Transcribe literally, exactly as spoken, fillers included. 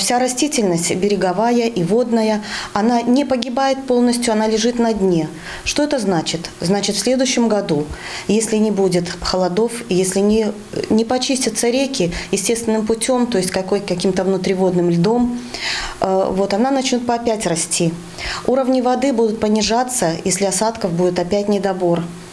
вся растительность береговая и водная, она не погибает полностью, она лежит на дне. Что это значит? Значит, в следующем году, если не будет холодов, если не, не почистятся реки естественным путем, то есть какой, каким-то внутриводным льдом, вот, она начнет опять расти. Уровни воды будут понижаться, если осадков будет опять недобор.